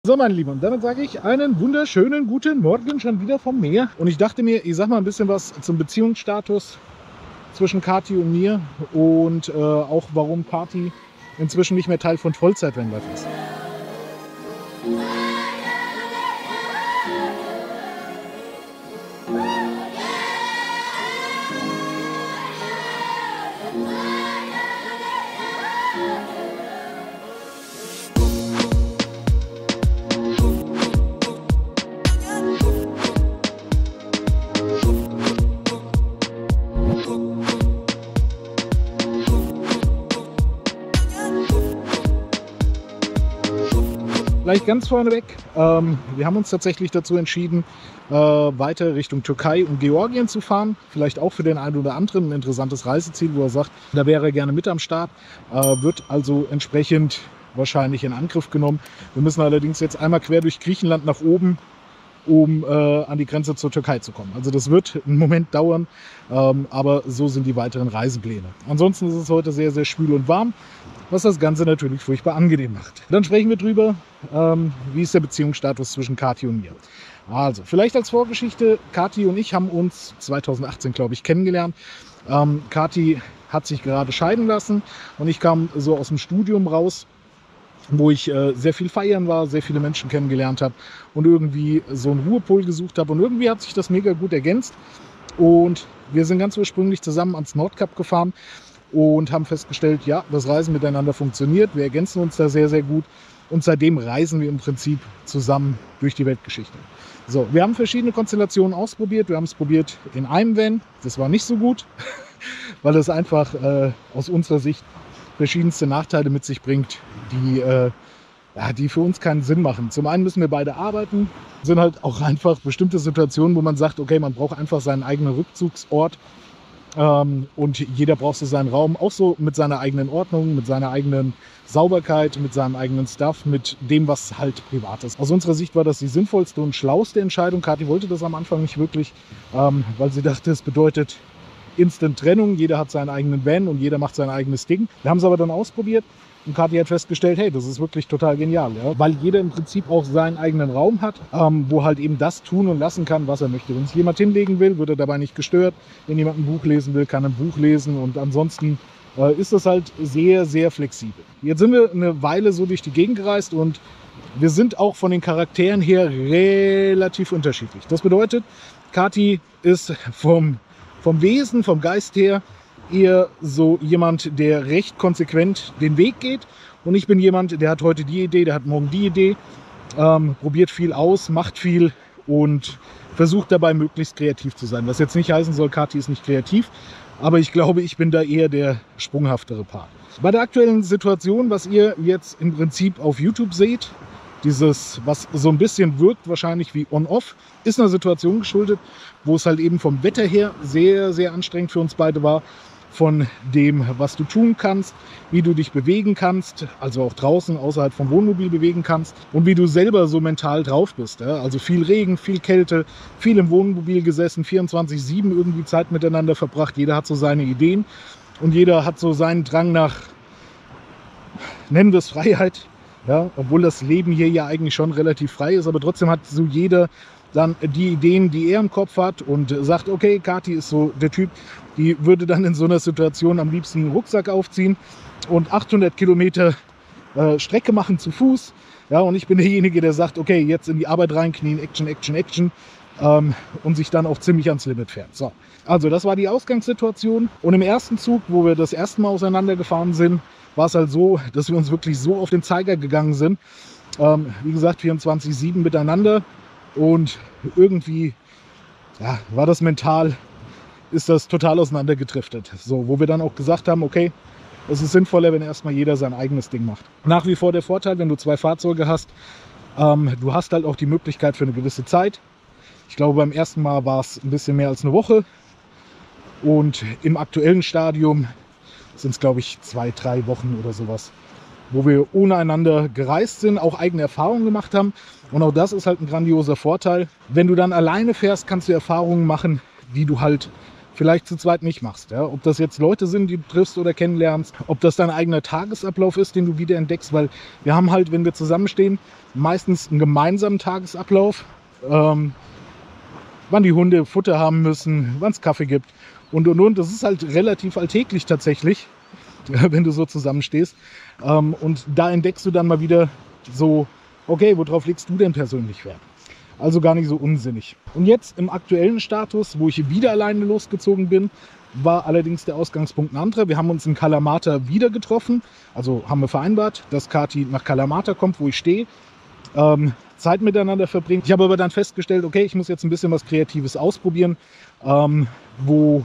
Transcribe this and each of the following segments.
So, meine Lieben, und damit sage ich einen wunderschönen guten Morgen schon wieder vom Meer. Und ich dachte mir, ich sag mal ein bisschen was zum Beziehungsstatus zwischen Kathi und mir und auch warum Kathi inzwischen nicht mehr Teil von Vollzeit-Vanlife ist. Gleich ganz vorneweg, wir haben uns tatsächlich dazu entschieden, weiter Richtung Türkei und Georgien zu fahren. Vielleicht auch für den einen oder anderen ein interessantes Reiseziel, wo er sagt, da wäre er gerne mit am Start. Wird also entsprechend wahrscheinlich in Angriff genommen. Wir müssen allerdings jetzt einmal quer durch Griechenland nach oben, um an die Grenze zur Türkei zu kommen. Also das wird einen Moment dauern, aber so sind die weiteren Reisepläne. Ansonsten ist es heute sehr, sehr schwül und warm, was das Ganze natürlich furchtbar angenehm macht. Dann sprechen wir drüber, wie ist der Beziehungsstatus zwischen Kathi und mir. Also, vielleicht als Vorgeschichte, Kathi und ich haben uns 2018, glaube ich, kennengelernt. Kathi hat sich gerade scheiden lassen und ich kam so aus dem Studium raus, wo ich sehr viel feiern war, sehr viele Menschen kennengelernt habe und irgendwie so einen Ruhepol gesucht habe. Und irgendwie hat sich das mega gut ergänzt. Und wir sind ganz ursprünglich zusammen ans Nordkap gefahren und haben festgestellt, ja, das Reisen miteinander funktioniert. Wir ergänzen uns da sehr, sehr gut. Und seitdem reisen wir im Prinzip zusammen durch die Weltgeschichte. So, wir haben verschiedene Konstellationen ausprobiert. Wir haben es probiert in einem Van. Das war nicht so gut, weil es einfach aus unserer Sicht verschiedenste Nachteile mit sich bringt, die für uns keinen Sinn machen. Zum einen müssen wir beide arbeiten, sind halt auch einfach bestimmte Situationen, wo man sagt, okay, man braucht einfach seinen eigenen Rückzugsort und jeder braucht so seinen Raum, auch so mit seiner eigenen Ordnung, mit seiner eigenen Sauberkeit, mit seinem eigenen Stuff, mit dem, was halt privat ist. Aus unserer Sicht war das die sinnvollste und schlauste Entscheidung. Kathi wollte das am Anfang nicht wirklich, weil sie dachte, es bedeutet Instant-Trennung, jeder hat seinen eigenen Van und jeder macht sein eigenes Ding. Wir haben es aber dann ausprobiert und Kathi hat festgestellt, hey, das ist wirklich total genial, ja? Weil jeder im Prinzip auch seinen eigenen Raum hat, wo halt eben das tun und lassen kann, was er möchte. Wenn sich jemand hinlegen will, wird er dabei nicht gestört. Wenn jemand ein Buch lesen will, kann er ein Buch lesen und ansonsten ist das halt sehr, sehr flexibel. Jetzt sind wir eine Weile so durch die Gegend gereist und wir sind auch von den Charakteren her relativ unterschiedlich. Das bedeutet, Kathi ist vom Wesen, vom Geist her eher so jemand, der recht konsequent den Weg geht. Und ich bin jemand, der hat heute die Idee, der hat morgen die Idee, probiert viel aus, macht viel und versucht dabei möglichst kreativ zu sein. Was jetzt nicht heißen soll, Kathi ist nicht kreativ, aber ich glaube, ich bin da eher der sprunghaftere Part. Bei der aktuellen Situation, was ihr jetzt im Prinzip auf YouTube seht, dieses, was so ein bisschen wirkt wahrscheinlich wie On-Off, ist einer Situation geschuldet, wo es halt eben vom Wetter her sehr, sehr anstrengend für uns beide war. Von dem, was du tun kannst, wie du dich bewegen kannst, also auch draußen außerhalb vom Wohnmobil bewegen kannst und wie du selber so mental drauf bist. Ja? Also viel Regen, viel Kälte, viel im Wohnmobil gesessen, 24/7 irgendwie Zeit miteinander verbracht. Jeder hat so seine Ideen und jeder hat so seinen Drang nach, nennen wir es Freiheit. Ja, obwohl das Leben hier ja eigentlich schon relativ frei ist, aber trotzdem hat so jeder dann die Ideen, die er im Kopf hat und sagt, okay, Kathi ist so der Typ, die würde dann in so einer Situation am liebsten einen Rucksack aufziehen und 800 Kilometer Strecke machen zu Fuß. Ja, und ich bin derjenige, der sagt, okay, jetzt in die Arbeit reinknien, Action, Action, Action und sich dann auch ziemlich ans Limit fährt. So, also das war die Ausgangssituation und im ersten Zug, wo wir das erste Mal auseinandergefahren sind, war es halt so, dass wir uns wirklich so auf den Zeiger gegangen sind. Wie gesagt, 24/7 miteinander und irgendwie ja, war das mental, ist das total auseinandergedriftet. So, wo wir dann auch gesagt haben, okay, es ist sinnvoller, wenn erstmal jeder sein eigenes Ding macht. Nach wie vor der Vorteil, wenn du 2 Fahrzeuge hast, du hast halt auch die Möglichkeit für eine gewisse Zeit. Ich glaube, beim ersten Mal war es ein bisschen mehr als eine Woche und im aktuellen Stadium sind es, glaube ich, 2-3 Wochen oder sowas, wo wir ohne einander gereist sind, auch eigene Erfahrungen gemacht haben. Und auch das ist halt ein grandioser Vorteil. Wenn du dann alleine fährst, kannst du Erfahrungen machen, die du halt vielleicht zu zweit nicht machst. Ja? Ob das jetzt Leute sind, die du triffst oder kennenlernst, ob das dein eigener Tagesablauf ist, den du wieder entdeckst, weil wir haben halt, wenn wir zusammenstehen, meistens einen gemeinsamen Tagesablauf, wann die Hunde Futter haben müssen, wann es Kaffee gibt und. Das ist halt relativ alltäglich tatsächlich, wenn du so zusammenstehst. Und da entdeckst du dann mal wieder so, okay, worauf legst du denn persönlich Wert? Also gar nicht so unsinnig. Und jetzt im aktuellen Status, wo ich wieder alleine losgezogen bin, war allerdings der Ausgangspunkt ein anderer. Wir haben uns in Kalamata wieder getroffen. Also haben wir vereinbart, dass Kathi nach Kalamata kommt, wo ich stehe. Zeit miteinander verbringt. Ich habe aber dann festgestellt, okay, ich muss jetzt ein bisschen was Kreatives ausprobieren, wo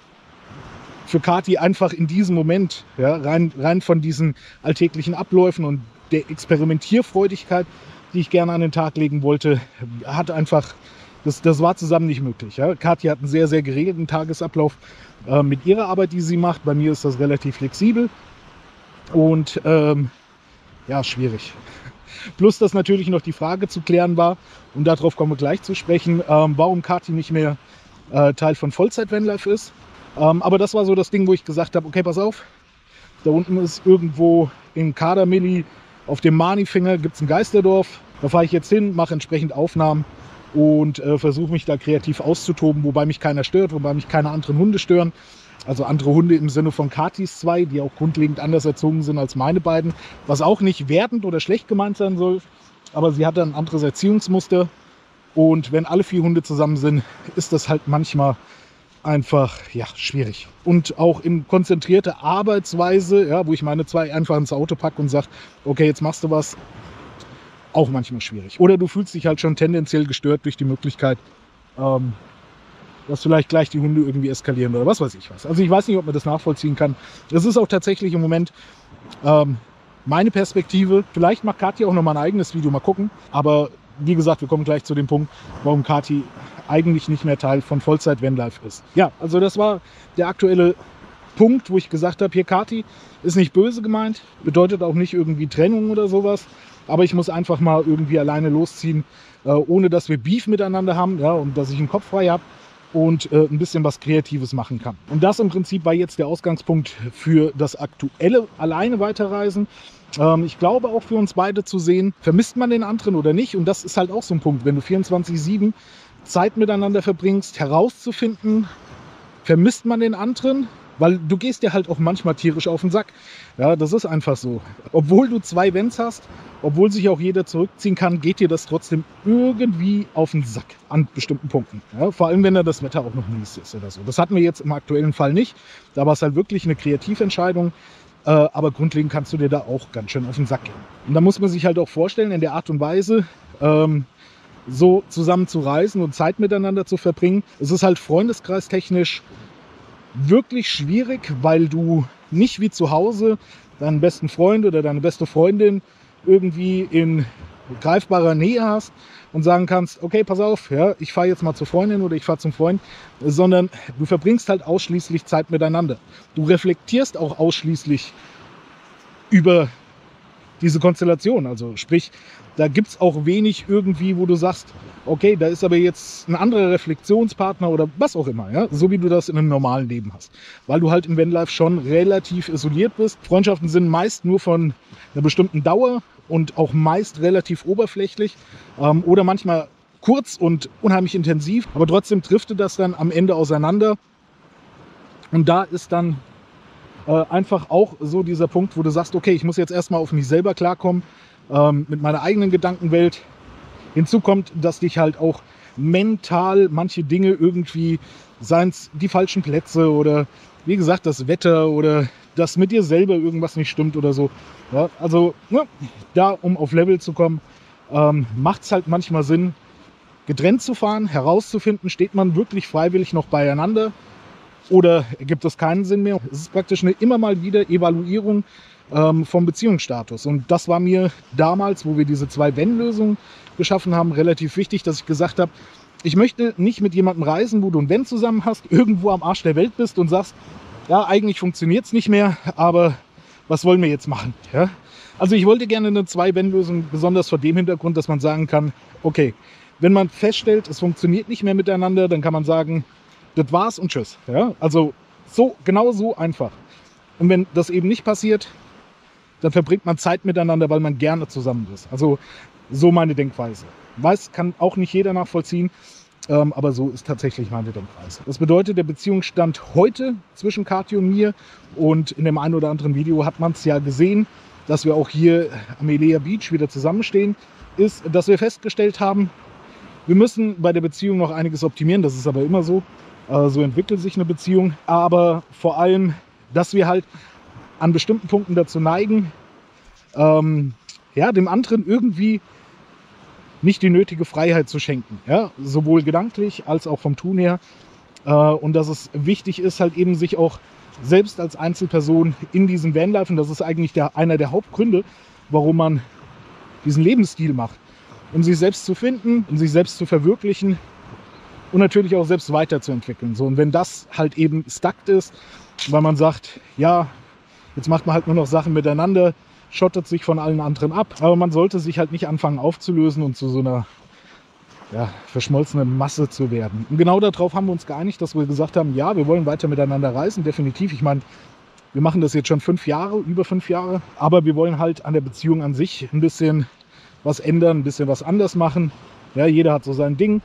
für Kathi einfach in diesem Moment, ja, rein von diesen alltäglichen Abläufen und der Experimentierfreudigkeit, die ich gerne an den Tag legen wollte, hat einfach, das war zusammen nicht möglich. Ja. Kathi hat einen sehr, sehr geregelten Tagesablauf mit ihrer Arbeit, die sie macht. Bei mir ist das relativ flexibel und ja, schwierig. Plus, dass natürlich noch die Frage zu klären war, und darauf kommen wir gleich zu sprechen, warum Kathi nicht mehr Teil von Vollzeit-Vanlife ist. Aber das war so das Ding, wo ich gesagt habe, okay, pass auf, da unten ist irgendwo in Kadermilli auf dem Manifinger gibt es ein Geisterdorf. Da fahre ich jetzt hin, mache entsprechend Aufnahmen und versuche mich da kreativ auszutoben, wobei mich keiner stört, wobei mich keine anderen Hunde stören. Also andere Hunde im Sinne von Kathis 2, die auch grundlegend anders erzogen sind als meine beiden. Was auch nicht wertend oder schlecht gemeint sein soll, aber sie hat ein anderes Erziehungsmuster. Und wenn alle 4 Hunde zusammen sind, ist das halt manchmal einfach, ja, schwierig. Und auch in konzentrierter Arbeitsweise, ja, wo ich meine 2 einfach ins Auto packe und sage, okay, jetzt machst du was, auch manchmal schwierig. Oder du fühlst dich halt schon tendenziell gestört durch die Möglichkeit, dass vielleicht gleich die Hunde irgendwie eskalieren oder was weiß ich was. Also ich weiß nicht, ob man das nachvollziehen kann. Das ist auch tatsächlich im Moment meine Perspektive. Vielleicht macht Kathi auch noch mal ein eigenes Video, mal gucken. Aber wie gesagt, wir kommen gleich zu dem Punkt, warum Kathi eigentlich nicht mehr Teil von Vollzeit-Vanlife ist. Ja, also das war der aktuelle Punkt, wo ich gesagt habe, hier Kathi ist nicht böse gemeint, bedeutet auch nicht irgendwie Trennung oder sowas, aber ich muss einfach mal irgendwie alleine losziehen, ohne dass wir Beef miteinander haben, ja, und dass ich einen Kopf frei habe und ein bisschen was Kreatives machen kann. Und das im Prinzip war jetzt der Ausgangspunkt für das aktuelle alleine Weiterreisen. Ich glaube auch für uns beide zu sehen, vermisst man den anderen oder nicht, und das ist halt auch so ein Punkt, wenn du 24/7 Zeit miteinander verbringst, herauszufinden, vermisst man den anderen, weil du gehst dir halt auch manchmal tierisch auf den Sack. Ja, das ist einfach so. Obwohl du 2 Vans hast, obwohl sich auch jeder zurückziehen kann, geht dir das trotzdem irgendwie auf den Sack an bestimmten Punkten. Ja, vor allem, wenn da das Wetter auch noch mies ist oder so. Das hatten wir jetzt im aktuellen Fall nicht. Da war es halt wirklich eine Kreativentscheidung. Aber grundlegend kannst du dir da auch ganz schön auf den Sack gehen. Und da muss man sich halt auch vorstellen, in der Art und Weise, so zusammen zu reisen und Zeit miteinander zu verbringen. Es ist halt freundeskreistechnisch wirklich schwierig, weil du nicht wie zu Hause deinen besten Freund oder deine beste Freundin irgendwie in greifbarer Nähe hast und sagen kannst, okay, pass auf, ja, ich fahre jetzt mal zur Freundin oder ich fahre zum Freund, sondern du verbringst halt ausschließlich Zeit miteinander. Du reflektierst auch ausschließlich über diese Konstellation, also sprich, da gibt es auch wenig irgendwie, wo du sagst, okay, da ist aber jetzt ein anderer Reflexionspartner oder was auch immer, ja? So wie du das in einem normalen Leben hast. Weil du halt im Vanlife schon relativ isoliert bist. Freundschaften sind meist nur von einer bestimmten Dauer und auch meist relativ oberflächlich oder manchmal kurz und unheimlich intensiv, aber trotzdem driftet das dann am Ende auseinander. Und da ist dann einfach auch so dieser Punkt, wo du sagst, okay, ich muss jetzt erstmal auf mich selber klarkommen, mit meiner eigenen Gedankenwelt. Hinzu kommt, dass dich halt auch mental manche Dinge irgendwie, seien es die falschen Plätze oder wie gesagt das Wetter oder dass mit dir selber irgendwas nicht stimmt oder so. Ja, also ne, da, um auf Level zu kommen, macht es halt manchmal Sinn, getrennt zu fahren, herauszufinden, steht man wirklich freiwillig noch beieinander oder gibt es keinen Sinn mehr. Es ist praktisch eine immer mal wieder Evaluierung vom Beziehungsstatus. Und das war mir damals, wo wir diese 2 Van-Lösungen geschaffen haben, relativ wichtig, dass ich gesagt habe, ich möchte nicht mit jemandem reisen, wo du ein Van zusammen hast, irgendwo am Arsch der Welt bist und sagst, ja, eigentlich funktioniert es nicht mehr, aber was wollen wir jetzt machen? Ja? Also ich wollte gerne eine 2-Van-Lösung, besonders vor dem Hintergrund, dass man sagen kann, okay, wenn man feststellt, es funktioniert nicht mehr miteinander, dann kann man sagen, das war's und tschüss. Ja? Also genau so einfach. Und wenn das eben nicht passiert, dann verbringt man Zeit miteinander, weil man gerne zusammen ist. Also so meine Denkweise. Weiß, kann auch nicht jeder nachvollziehen, aber so ist tatsächlich meine Denkweise. Das bedeutet, der Beziehungsstand heute zwischen Kathi und mir, und in dem einen oder anderen Video hat man es ja gesehen, dass wir auch hier am Elea Beach wieder zusammenstehen, ist, dass wir festgestellt haben, wir müssen bei der Beziehung noch einiges optimieren. Das ist aber immer so. So entwickelt sich eine Beziehung. Aber vor allem, dass wir halt an bestimmten Punkten dazu neigen, ja, dem anderen irgendwie nicht die nötige Freiheit zu schenken. Ja? Sowohl gedanklich als auch vom Tun her. Und dass es wichtig ist, halt eben sich auch selbst als Einzelperson in diesem Vanlife, und das ist eigentlich einer der Hauptgründe, warum man diesen Lebensstil macht, um sich selbst zu finden, um sich selbst zu verwirklichen und natürlich auch selbst weiterzuentwickeln. So, und wenn das halt eben stuckt ist, weil man sagt, ja, jetzt macht man halt nur noch Sachen miteinander, schottet sich von allen anderen ab, aber man sollte sich halt nicht anfangen aufzulösen und zu so einer verschmolzenen Masse zu werden. Und genau darauf haben wir uns geeinigt, dass wir gesagt haben, ja, wir wollen weiter miteinander reisen, definitiv. Ich meine, wir machen das jetzt schon 5 Jahre, über 5 Jahre, aber wir wollen halt an der Beziehung an sich ein bisschen was ändern, ein bisschen was anders machen. Ja, jeder hat so sein Ding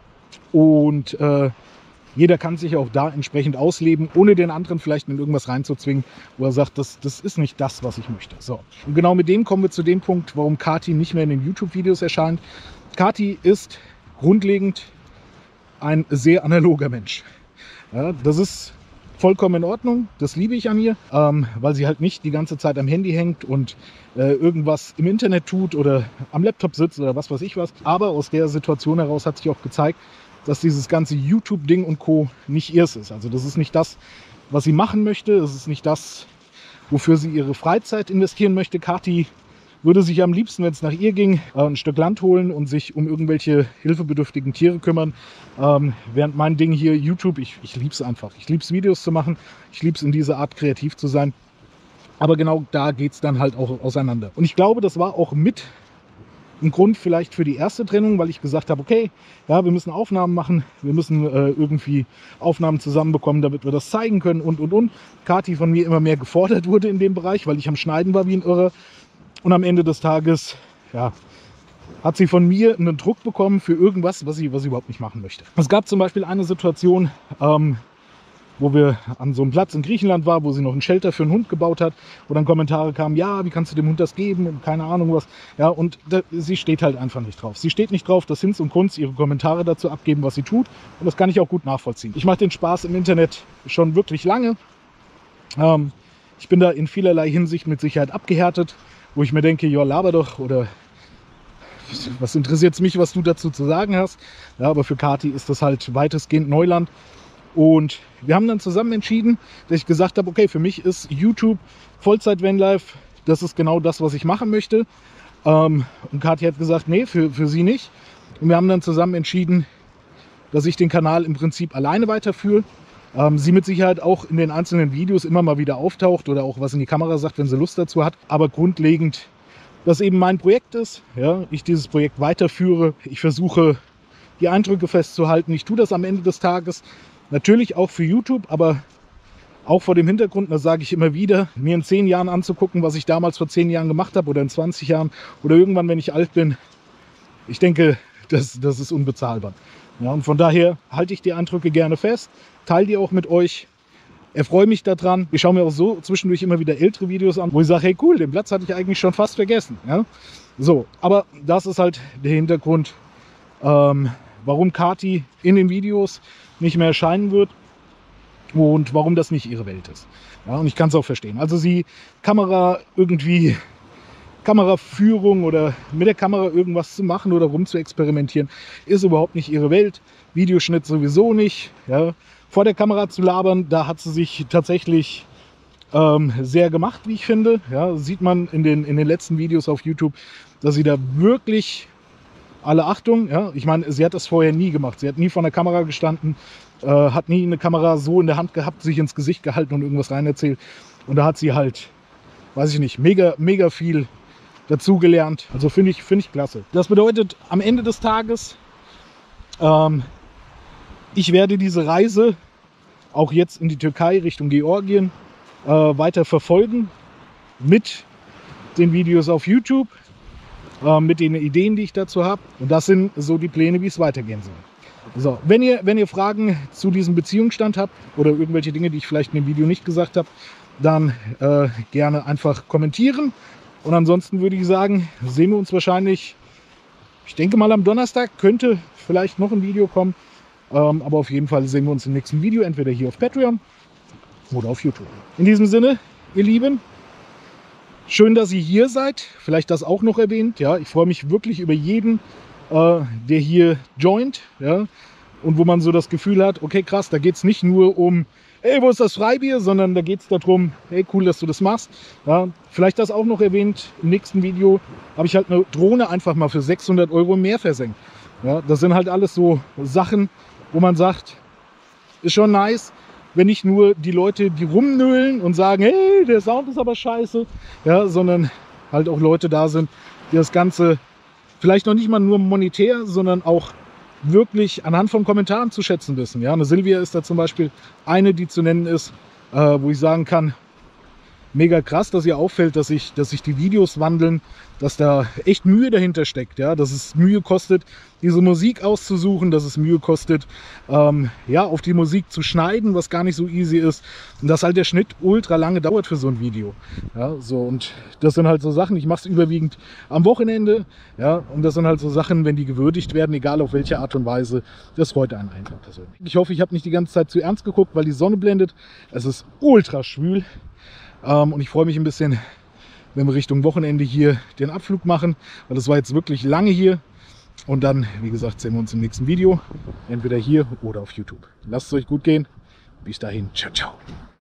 und jeder kann sich auch da entsprechend ausleben, ohne den anderen vielleicht in irgendwas reinzuzwingen, wo er sagt, das ist nicht das, was ich möchte. So. Und genau mit dem kommen wir zu dem Punkt, warum Kathi nicht mehr in den YouTube-Videos erscheint. Kathi ist grundlegend ein sehr analoger Mensch. Ja, das ist vollkommen in Ordnung, das liebe ich an ihr, weil sie halt nicht die ganze Zeit am Handy hängt und irgendwas im Internet tut oder am Laptop sitzt oder was weiß ich was. Aber aus der Situation heraus hat sich auch gezeigt, dass dieses ganze YouTube-Ding und Co. nicht ihrs ist. Also das ist nicht das, was sie machen möchte. Es ist nicht das, wofür sie ihre Freizeit investieren möchte. Kathi würde sich am liebsten, wenn es nach ihr ging, ein Stück Land holen und sich um irgendwelche hilfebedürftigen Tiere kümmern. Während mein Ding hier, YouTube, ich liebe es einfach. Ich liebe es, Videos zu machen. Ich liebe es, in dieser Art kreativ zu sein. Aber genau da geht es dann halt auch auseinander. Und ich glaube, das war auch mit ein Grund vielleicht für die erste Trennung, weil ich gesagt habe, okay, ja, wir müssen Aufnahmen machen, wir müssen irgendwie Aufnahmen zusammenbekommen, damit wir das zeigen können und. Kathi von mir immer mehr gefordert wurde in dem Bereich, weil ich am Schneiden war wie ein Irrer. Und am Ende des Tages, ja, hat sie von mir einen Druck bekommen für irgendwas, was sie überhaupt nicht machen möchte. Es gab zum Beispiel eine Situation, wo wir an so einem Platz in Griechenland waren, wo sie noch ein Shelter für einen Hund gebaut hat, wo dann Kommentare kamen, ja, wie kannst du dem Hund das geben und keine Ahnung was. Ja, und sie steht halt einfach nicht drauf. Sie steht nicht drauf, dass Hinz und Kunz ihre Kommentare dazu abgeben, was sie tut. Und das kann ich auch gut nachvollziehen. Ich mache den Spaß im Internet schon wirklich lange. Ich bin da in vielerlei Hinsicht mit Sicherheit abgehärtet, wo ich mir denke, ja, laber doch, oder was interessiert es mich, was du dazu zu sagen hast. Ja, aber für Kathi ist das halt weitestgehend Neuland. Und wir haben dann zusammen entschieden, dass ich gesagt habe, okay, für mich ist YouTube Vollzeit-Vanlife, das ist genau das, was ich machen möchte. Und Kathi hat gesagt, nee, für sie nicht. Und wir haben dann zusammen entschieden, dass ich den Kanal im Prinzip alleine weiterführe. Sie mit Sicherheit auch in den einzelnen Videos immer mal wieder auftaucht oder auch was in die Kamera sagt, wenn sie Lust dazu hat. Aber grundlegend, dass eben mein Projekt ist, ja, ich dieses Projekt weiterführe. Ich versuche, die Eindrücke festzuhalten. Ich tue das am Ende des Tages natürlich auch für YouTube, aber auch vor dem Hintergrund, das sage ich immer wieder, mir in 10 Jahren anzugucken, was ich damals vor 10 Jahren gemacht habe oder in 20 Jahren oder irgendwann, wenn ich alt bin. Ich denke, das ist unbezahlbar. Ja, und von daher halte ich die Eindrücke gerne fest, teile die auch mit euch, erfreue mich daran. Ich schaue mir auch so zwischendurch immer wieder ältere Videos an, wo ich sage, hey cool, den Platz hatte ich eigentlich schon fast vergessen. Ja? So, aber das ist halt der Hintergrund, warum Kathi in den Videos nicht mehr erscheinen wird und warum das nicht ihre Welt ist. Ja, und ich kann es auch verstehen. Also sie Kameraführung oder mit der Kamera irgendwas zu machen oder rum zu experimentieren, ist überhaupt nicht ihre Welt. Videoschnitt sowieso nicht. Ja. Vor der Kamera zu labern, da hat sie sich tatsächlich sehr gemacht, wie ich finde. Ja, sieht man in den letzten Videos auf YouTube, dass sie da wirklich, alle Achtung, ja, ich meine, sie hat das vorher nie gemacht. Sie hat nie vor der Kamera gestanden, hat nie eine Kamera so in der Hand gehabt, sich ins Gesicht gehalten und irgendwas rein erzählt. Und da hat sie halt, weiß ich nicht, mega viel dazugelernt. Also finde ich klasse. Das bedeutet am Ende des Tages, ich werde diese Reise auch jetzt in die Türkei Richtung Georgien weiter verfolgen mit den Videos auf YouTube, mit den Ideen, die ich dazu habe. Und das sind so die Pläne, wie es weitergehen soll. So, wenn ihr Fragen zu diesem Beziehungsstand habt oder irgendwelche Dinge, die ich vielleicht in dem Video nicht gesagt habe, dann gerne einfach kommentieren. Und ansonsten würde ich sagen, sehen wir uns wahrscheinlich, ich denke mal am Donnerstag könnte vielleicht noch ein Video kommen. Aber auf jeden Fall sehen wir uns im nächsten Video, entweder hier auf Patreon oder auf YouTube. In diesem Sinne, ihr Lieben, schön, dass ihr hier seid. Vielleicht das auch noch erwähnt. Ja, ich freue mich wirklich über jeden, der hier joint. Ja, und wo man so das Gefühl hat, okay, krass, da geht es nicht nur um, hey, wo ist das Freibier, sondern da geht es darum, hey, cool, dass du das machst. Ja, vielleicht das auch noch erwähnt. Im nächsten Video habe ich halt eine Drohne einfach mal für 600 € im Meer versenkt. Ja, das sind halt alles so Sachen, wo man sagt, ist schon nice, wenn nicht nur die Leute, die rumnöhlen und sagen, hey, der Sound ist aber scheiße, ja, sondern halt auch Leute da sind, die das Ganze vielleicht noch nicht mal nur monetär, sondern auch wirklich anhand von Kommentaren zu schätzen wissen. Ja, eine Silvia ist da zum Beispiel eine, die zu nennen ist, wo ich sagen kann, mega krass, dass ihr auffällt, dass sich die Videos wandeln, dass da echt Mühe dahinter steckt, ja, dass es Mühe kostet, diese Musik auszusuchen, dass es Mühe kostet, ja, auf die Musik zu schneiden, was gar nicht so easy ist, und dass halt der Schnitt ultra lange dauert für so ein Video, ja, so, und das sind halt so Sachen, ich mache es überwiegend am Wochenende, ja, und das sind halt so Sachen, wenn die gewürdigt werden, egal auf welche Art und Weise, das freut einen einfach persönlich. Ich hoffe, ich habe nicht die ganze Zeit zu ernst geguckt, weil die Sonne blendet, es ist ultra schwül. Und ich freue mich ein bisschen, wenn wir Richtung Wochenende hier den Abflug machen, weil das war jetzt wirklich lange hier. Und dann, wie gesagt, sehen wir uns im nächsten Video, entweder hier oder auf YouTube. Lasst es euch gut gehen. Bis dahin, ciao, ciao.